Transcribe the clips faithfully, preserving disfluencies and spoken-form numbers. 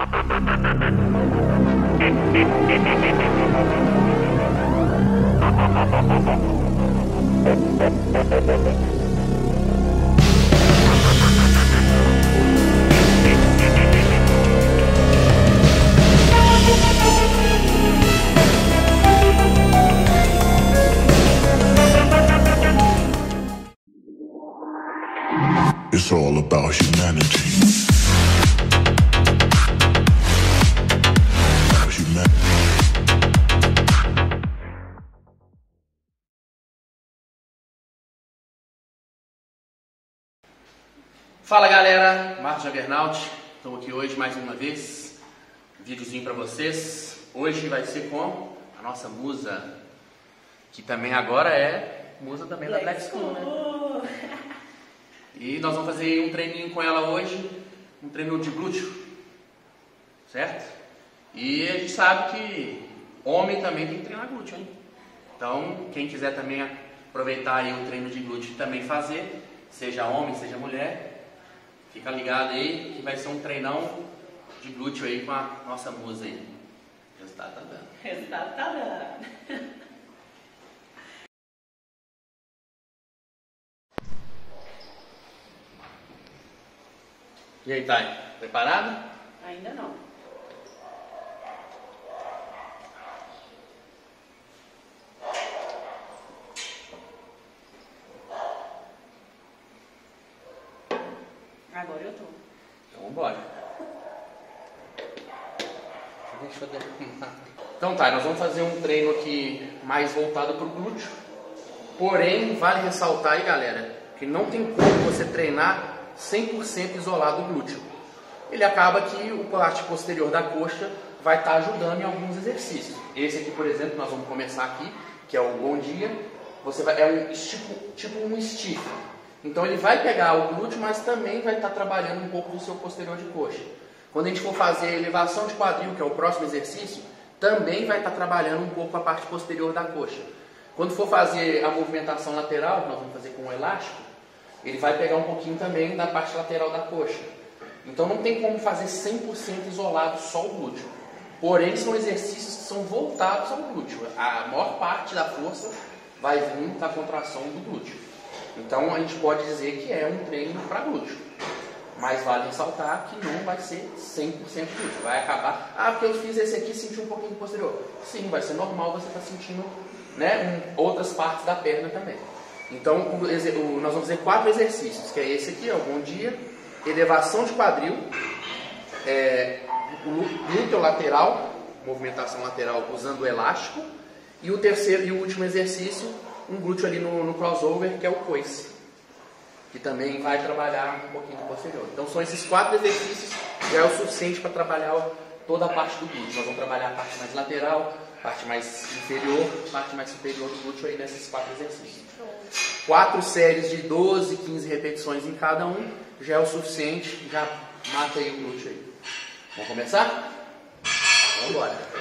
It's all about humanity. Fala galera, Marcos Juggernaut, estou aqui hoje mais uma vez, um videozinho para vocês. Hoje vai ser com a nossa musa, que também agora é musa também da Black School, né? E nós vamos fazer um treininho com ela hoje, um treino de glúteo, certo? E a gente sabe que homem também tem que treinar glúteo, hein? Então, quem quiser também aproveitar aí o treino de glúteo e também fazer, seja homem, seja mulher, fica ligado aí que vai ser um treinão de glúteo aí com a nossa musa aí. O resultado tá dando. O resultado tá dando. E aí, Thay? Preparado? Ainda não. Agora eu tô. Então vambora. Deixa eu derrumar. Então tá, nós vamos fazer um treino aqui mais voltado para o glúteo. Porém, vale ressaltar aí, galera, que não tem como você treinar cem por cento isolado o glúteo. Ele acaba que o parte posterior da coxa vai estar ajudando em alguns exercícios. Esse aqui, por exemplo, nós vamos começar aqui, que é o bom dia. Você vai, é um tipo, tipo um stiff. Então ele vai pegar o glúteo, mas também vai estar trabalhando um pouco do seu posterior de coxa. Quando a gente for fazer a elevação de quadril, que é o próximo exercício, também vai estar trabalhando um pouco a parte posterior da coxa. Quando for fazer a movimentação lateral, que nós vamos fazer com o elástico, ele vai pegar um pouquinho também da parte lateral da coxa. Então não tem como fazer cem por cento isolado só o glúteo. Porém, são exercícios que são voltados ao glúteo. A maior parte da força vai vir da contração do glúteo. Então a gente pode dizer que é um treino para glúteo. Mas vale ressaltar que não vai ser cem por cento glúteo. Vai acabar, ah, porque eu fiz esse aqui e senti um pouquinho posterior. Sim, vai ser normal você estar sentindo, né, um, outras partes da perna também. Então o, o, nós vamos fazer quatro exercícios, que é esse aqui, ó, bom dia, elevação de quadril, é, o glúteo lateral, movimentação lateral usando o elástico, e o terceiro e o último exercício, um glúteo ali no, no crossover, que é o coice, que também vai trabalhar um pouquinho do posterior. Então são esses quatro exercícios, já é o suficiente para trabalhar toda a parte do glúteo. Nós vamos trabalhar a parte mais lateral, parte mais inferior, parte mais superior do glúteo aí nesses quatro exercícios. Quatro séries de doze, quinze repetições em cada um, já é o suficiente, já mata aí o glúteo aí. Vamos começar? Vamos embora.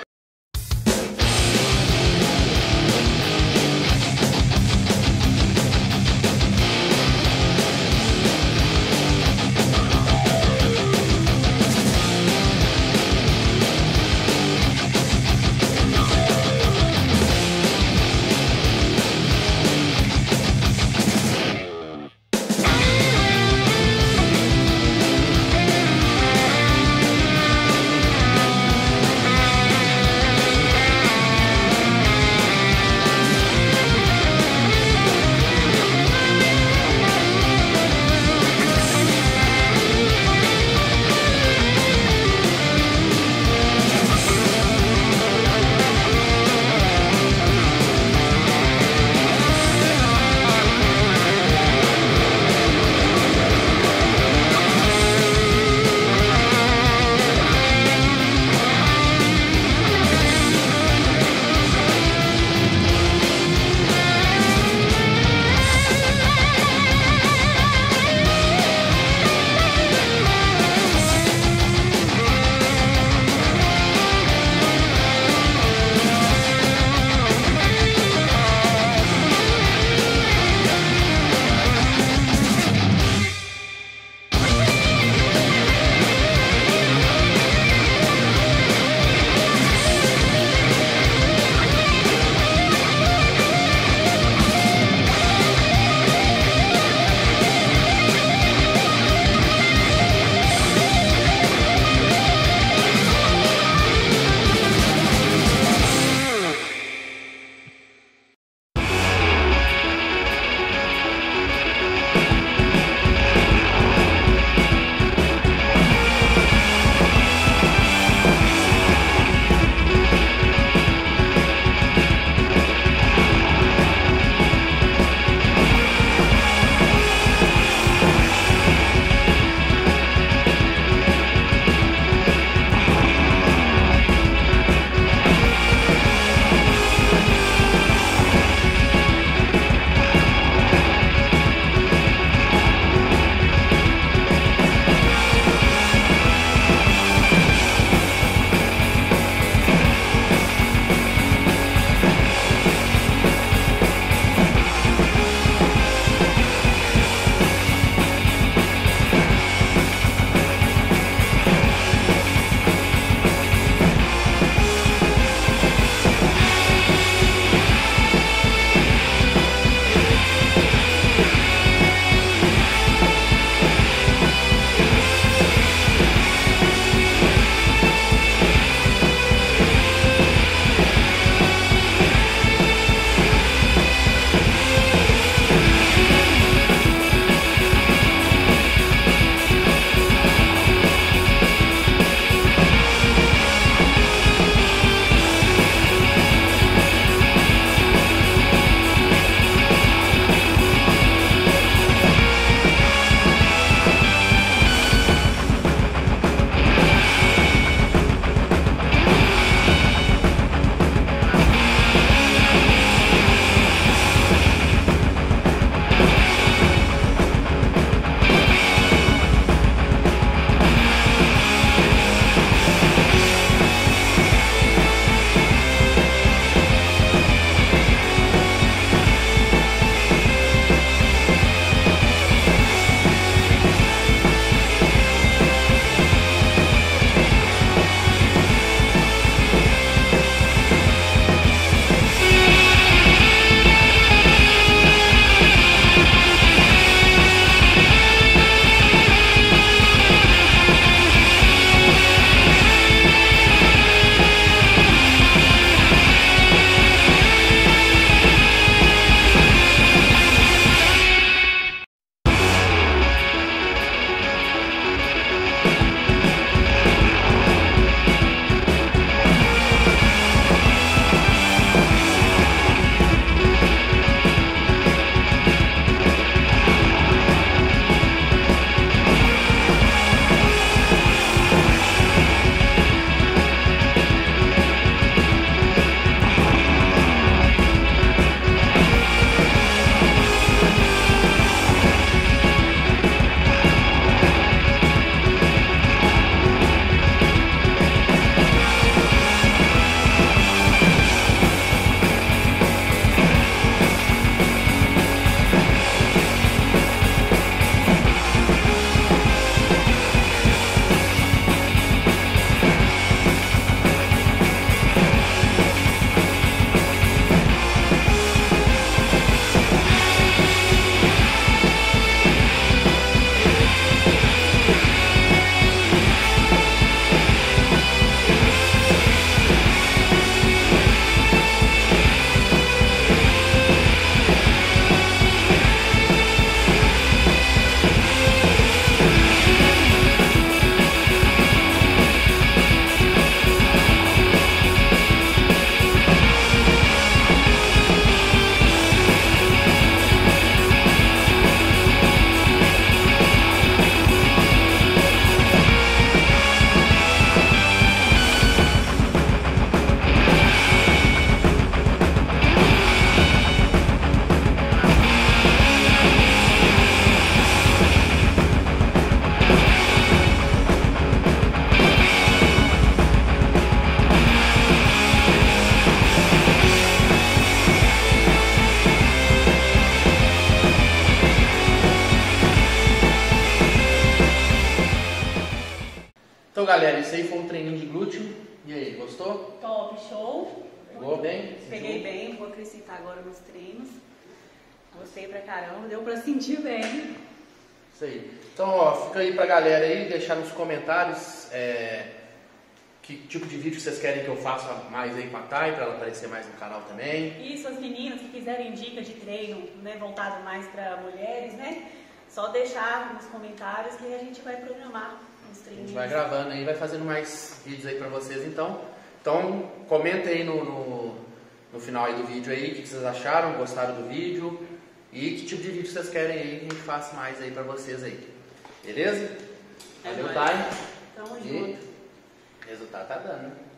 galera, esse aí foi um treininho de glúteo. E aí, gostou? Top, show. Pegou bem? Peguei bem, vou acrescentar agora nos treinos. Gostei pra caramba, deu pra sentir bem. Isso aí. Então, ó, fica aí pra galera aí, deixar nos comentários é, que tipo de vídeo vocês querem que eu faça mais aí com a Thay, pra ela aparecer mais no canal também. Isso, as meninas que quiserem dicas de treino, né, voltado mais pra mulheres, né? Só deixar nos comentários que a gente vai programar os A treinos. gente vai gravando aí, vai fazendo mais vídeos aí pra vocês então. Então, comenta aí no, no, no final aí do vídeo aí o que vocês acharam, gostaram do vídeo e que tipo de vídeo vocês querem aí que a gente faça mais aí pra vocês aí. Beleza? É Valeu, nóis. Thay. Tamo E junto. resultado tá dando, né?